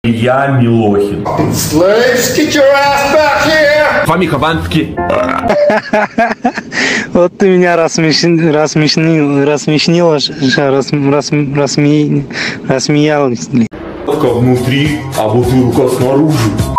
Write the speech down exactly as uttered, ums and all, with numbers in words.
Я Милохин. Slaves, get your ass back here! Фомиха Вански. Вот ты меня рассмешнил, рассмешнил, рассмешнил, рас, рас, рассме, рассмеял. Внутри, а бутылка снаружи.